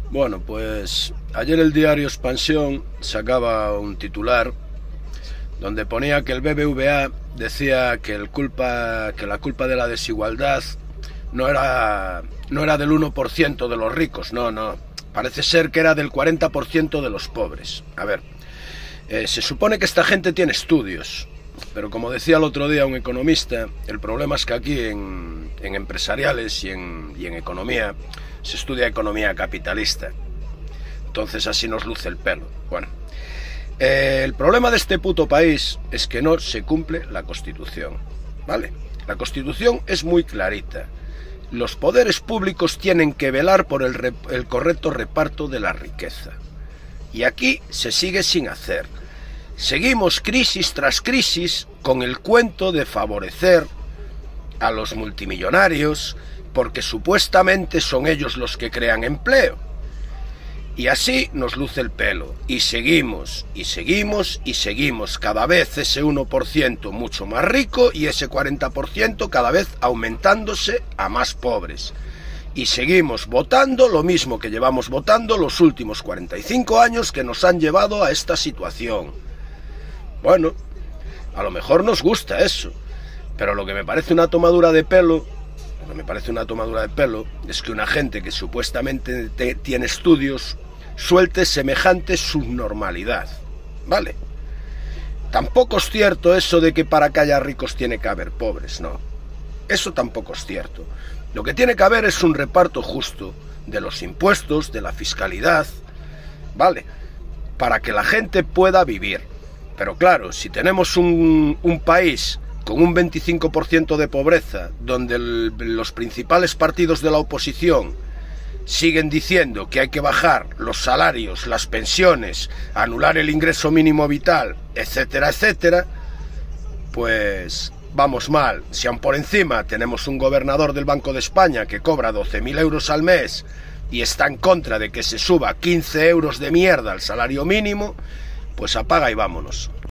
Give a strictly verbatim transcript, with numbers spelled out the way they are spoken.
Bueno, pues ayer el diario Expansión sacaba un titular donde ponía que el B B V A decía que, el culpa, que la culpa de la desigualdad no era, no era del uno por ciento de los ricos, no, no, parece ser que era del cuarenta por ciento de los pobres. A ver, eh, se supone que esta gente tiene estudios, pero como decía el otro día un economista, el problema es que aquí en, en empresariales y en, y en economía se estudia economía capitalista, entonces así nos luce el pelo. Bueno, eh, el problema de este puto país es que no se cumple la Constitución, ¿vale? La Constitución es muy clarita. Los poderes públicos tienen que velar por el, rep el correcto reparto de la riqueza. Y aquí se sigue sin hacer. Seguimos crisis tras crisis con el cuento de favorecer a los multimillonarios porque supuestamente son ellos los que crean empleo. Y así nos luce el pelo. Y seguimos, y seguimos, y seguimos. Cada vez ese uno por ciento mucho más rico y ese cuarenta por ciento cada vez aumentándose a más pobres. Y seguimos votando lo mismo que llevamos votando los últimos cuarenta y cinco años que nos han llevado a esta situación. Bueno, a lo mejor nos gusta eso, pero lo que me parece una tomadura de pelo, lo que me parece una tomadura de pelo es que una gente que supuestamente te, tiene estudios suelte semejante subnormalidad, ¿vale? Tampoco es cierto eso de que para que haya ricos tiene que haber pobres, no. Eso tampoco es cierto. Lo que tiene que haber es un reparto justo de los impuestos, de la fiscalidad, ¿vale? Para que la gente pueda vivir. Pero claro, si tenemos un, un país con un veinticinco por ciento de pobreza, donde el, los principales partidos de la oposición siguen diciendo que hay que bajar los salarios, las pensiones, anular el ingreso mínimo vital, etcétera, etcétera, pues vamos mal. Si aún por encima tenemos un gobernador del Banco de España que cobra doce mil euros al mes y está en contra de que se suba quince euros de mierda al salario mínimo, pues apaga y vámonos.